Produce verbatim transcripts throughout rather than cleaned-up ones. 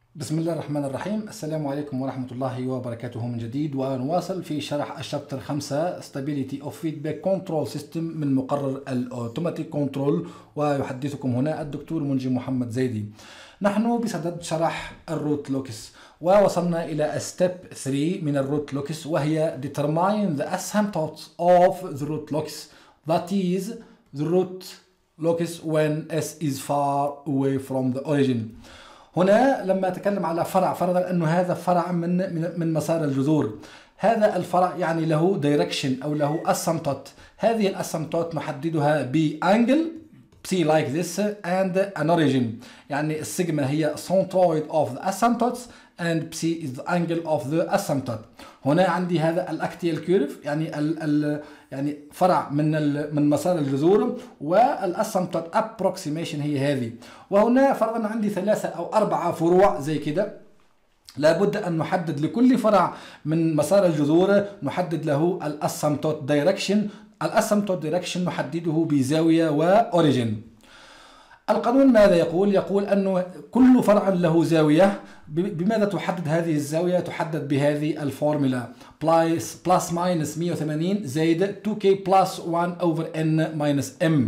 بسم الله الرحمن الرحيم. السلام عليكم ورحمة الله وبركاته من جديد، ونواصل في شرح الشابتر خمسة Stability of Feedback Control System من مقرر الأوتوماتيك كنترول، ويحدثكم هنا الدكتور منجي محمد زيدي. نحن بصدد شرح الروت لوكس، ووصلنا إلى step ثلاثة من الروت لوكس، وهي determine the asymptotes of the root locus, that is the root locus when s is far away from the origin. هنا لما أتكلم على فرع، فرضا أنه هذا فرع من من من مسار الجذور، هذا الفرع يعني له دايركشن أو له asymptote. هذه الاسمتوت نحددها بانجل psi like this and an origin، يعني السيجما هي centroid of the asymptotes and psi is the angle of the asymptote. هنا عندي هذا الاكتيال كيرف، يعني ال ال يعني فرع من من مسار الجذور، والاسمتوت ابروكسيميشن هي هذه. وهنا فرضا عندي ثلاثة او اربعة فروع زي كده، لابد ان نحدد لكل فرع من مسار الجذور نحدد له الاسمتوت دايركشن. الاسمتوت دايركشن نحدده بزاوية واوريجين. القانون ماذا يقول؟ يقول أنه كل فرع له زاوية. بماذا تحدد هذه الزاوية؟ تحدد بهذه الفورمولا بلس بلس ماينس مية وثمانين زائد تو كي بلس واحد over n minus m.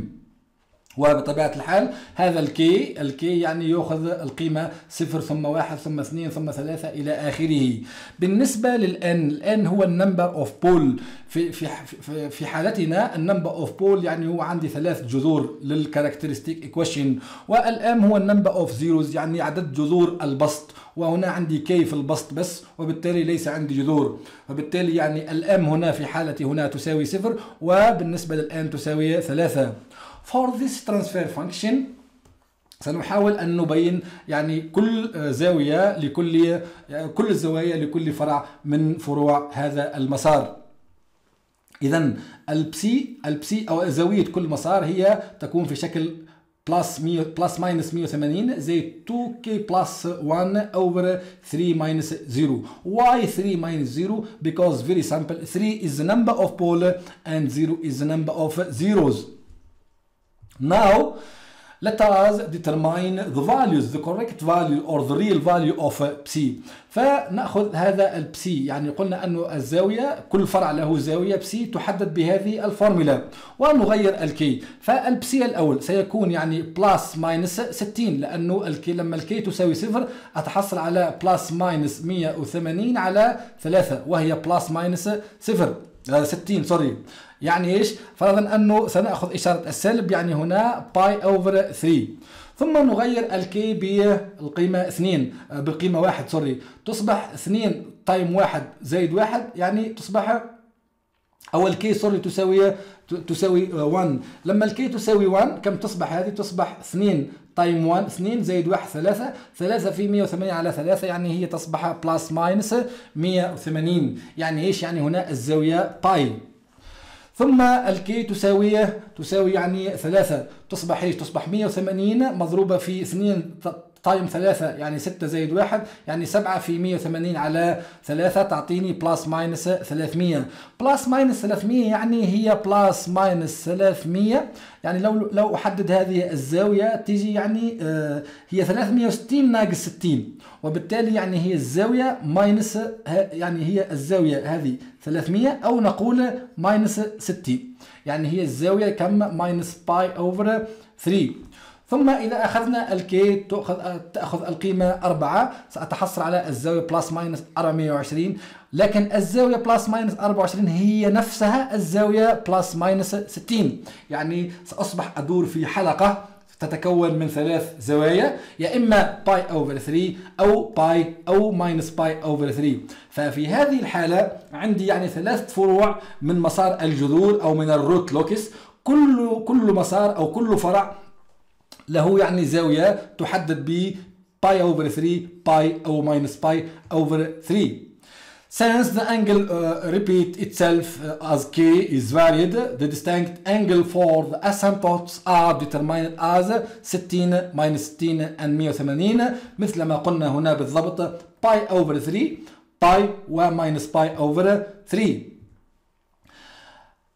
وبطبيعة الحال هذا الكي الكي يعني يأخذ القيمة صفر ثم واحد ثم اثنين ثم ثلاثة إلى آخره. بالنسبة للان، الان هو النمبر اوف بول. في في في حالتنا النمبر اوف بول يعني هو عندي ثلاث جذور للكاركترستيك ايكويشن، والام هو النمبر اوف زيروز يعني عدد جذور البسط، وهنا عندي كي في البسط بس، وبالتالي ليس عندي جذور، وبالتالي يعني الام هنا في حالتي هنا تساوي صفر، وبالنسبة للان تساوي ثلاثة. For this transfer function سنحاول أن نبين يعني كل زاوية لكل كل الزوايا لكل فرع من فروع هذا المسار. إذن البسي البسي أو زاوية كل مسار هي تكون في شكل بلس مية بلس ماينس مية وثمانين زي تو كي بلس واحد over ثلاثة minus zero. Why three minus zero? Because very simple. three is the number of pole and zero is the number of zeros. Now let us determine the values, the correct value or the real value of psi. فنأخذ هذا البسي، يعني قلنا أنه الزاوية كل فرع له زاوية بسي تحدد بهذه الفورمولا، ونغير الكي. فالبسي الأول سيكون يعني بلس ماينس ستين، لأنه الكي لما الكي تساوي صفر أتحصل على بلس ماينس مية وثمانين على ثلاثة، وهي بلس ماينس صفر ستين سوري. يعني ايش؟ فرضا انه سناخذ اشاره السلب، يعني هنا باي اوفر ثلاثة، ثم نغير الكي بالقيمه اثنين بالقيمه واحد سوري، تصبح اثنين تايم واحد زائد واحد، يعني تصبح او الكي سوري تساوي تساوي واحد. لما الكي تساوي واحد كم تصبح هذه؟ تصبح اثنين تايم واحد، اثنين زائد واحد ثلاثة، ثلاثة في مية وثمانين على ثلاثة، يعني هي تصبح بلس ماينس مية وثمانين. يعني ايش؟ يعني هنا الزاوية باي. ثم الكي تساوي تساوي يعني ثلاثة، تصبح ايش؟ تصبح مية وثمانين مضروبة في اثنين تايم ثلاثة، يعني ستة زائد واحد، يعني سبعة في مية وثمانين على ثلاثة تعطيني بلس ماينس ثلاثمية. بلس ماينس ثلاثمية يعني هي بلس ماينس ثلاثمية، يعني لو لو احدد هذه الزاوية تيجي يعني آه هي ثلاثمية وستين ناقص ستين، وبالتالي يعني هي الزاوية ماينس، يعني هي الزاوية هذه ثلاثمية او نقول ماينس ستين، يعني هي الزاوية كم؟ ماينس باي اوفر ثلاثة. ثم إذا أخذنا الكي تأخذ تأخذ القيمة أربعة، سأتحصل على الزاوية بلس ماينس أربعمية وعشرين، لكن الزاوية بلس ماينس أربعة وعشرين هي نفسها الزاوية بلس ماينس ستين، يعني سأصبح أدور في حلقة تتكون من ثلاث زوايا، يا إما باي أوفر ثلاثة أو باي أو ماينس باي أوفر ثلاثة. ففي هذه الحالة عندي يعني ثلاث فروع من مسار الجذور أو من الروت لوكس، كل كل مسار أو كل فرع له يعني زاوية تحدد ب باي over ثلاثة باي أو minus باي over ثلاثة. Since the angle uh, repeat itself uh, as k is varied, the distinct angle for the asymptotes are determined as ستين minus ستين and مية وثمانين، مثل ما قلنا هنا بالضبط باي over ثلاثة باي و minus باي over ثلاثة.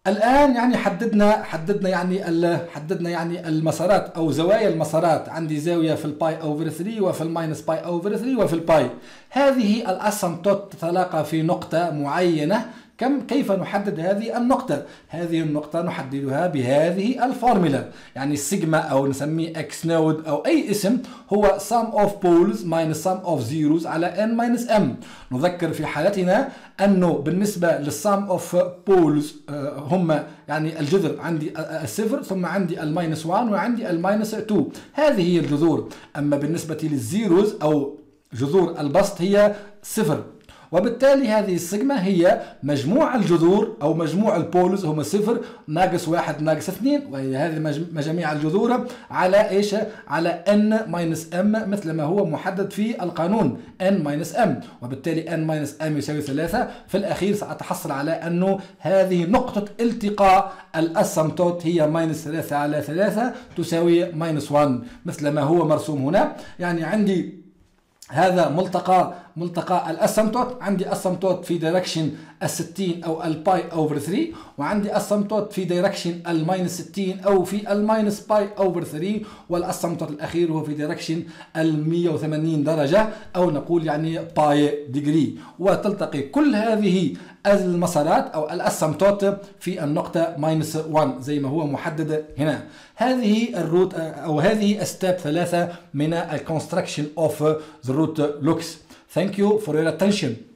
الآن يعني حددنا حددنا يعني حددنا يعني المسارات أو زوايا المسارات. عندي زاوية في الباي أوفر ثلاثة وفي الماينس باي أوفر ثلاثة وفي الباي. هذه الأسمتوت تتلاقى في نقطة معينة. كم كيف نحدد هذه النقطة؟ هذه النقطة نحددها بهذه الفورمولا، يعني السيجما أو نسميه اكس نود أو أي اسم هو sum of poles minus sum of zeros على n minus m. نذكر في حالتنا أنه بالنسبة للsum of poles هم يعني الجذر عندي الصفر ثم عندي الماينس واحد وعندي الماينس اثنين، هذه هي الجذور. أما بالنسبة للزيروز أو جذور البسط هي صفر، وبالتالي هذه السيجما هي مجموع الجذور أو مجموع البولز هم صفر ناقص واحد ناقص اثنين، وهي هذه مجاميع الجذور على إيش؟ على n minus m مثل ما هو محدد في القانون n minus m، وبالتالي n minus m يساوي ثلاثة. في الأخير سأتحصل على أنه هذه نقطة التقاء الأسمتوت هي ماينس ثلاثة على ثلاثة تساوي ماينس واحد مثل ما هو مرسوم هنا. يعني عندي هذا ملتقى ملتقى الاسمتوت، عندي اسمتوت في دايركشن الستين او الباي اوفر ثلاثة، وعندي اسمتوت في دايركشن الماينس ستين او في الماينس باي اوفر ثلاثة، والاسمتوت الاخير هو في دايركشن ال مئة وثمانين درجه او نقول يعني باي ديجري. وتلتقي كل هذه المسارات او الاسمتوت في النقطه ماينس واحد زي ما هو محدد هنا. هذه الروت او هذه ستيب ثلاثه من الكونستراكشن اوف ذا روت لوكس. Thank you for your attention.